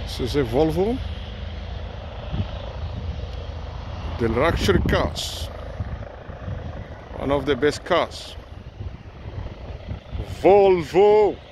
This is a Volvo, the luxury cars, one of the best cars, Volvo.